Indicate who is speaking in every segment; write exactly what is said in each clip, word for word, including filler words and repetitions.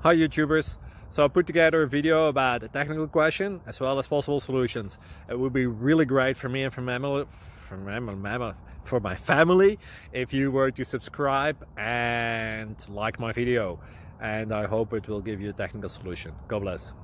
Speaker 1: Hi YouTubers! So I put together a video about a technical question as well as possible solutions. It would be really great for me and for my, for my, for my family if you were to subscribe and like my video. And I hope it will give you a technical solution. God bless.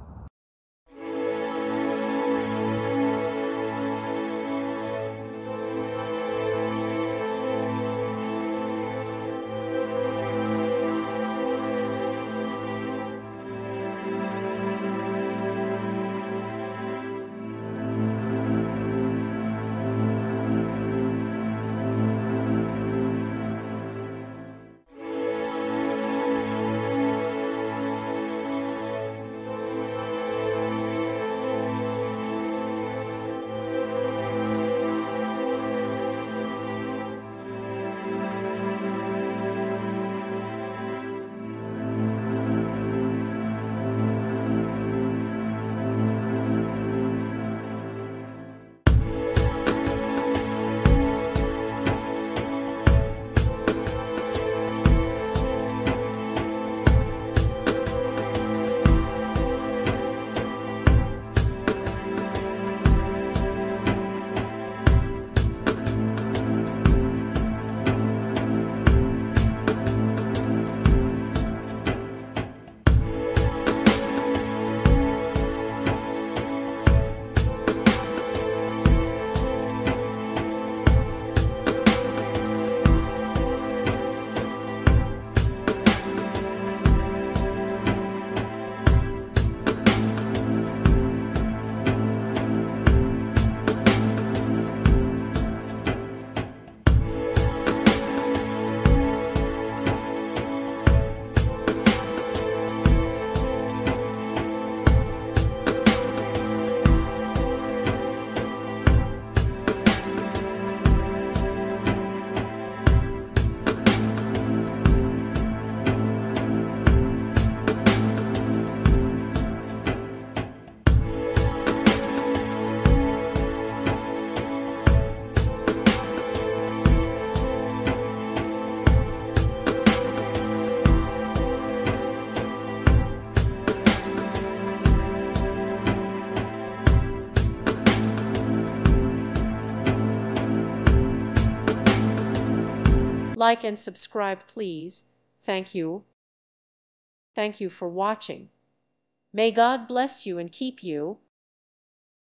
Speaker 2: Like and subscribe, please. Thank you. Thank you for watching. May God bless you and keep you.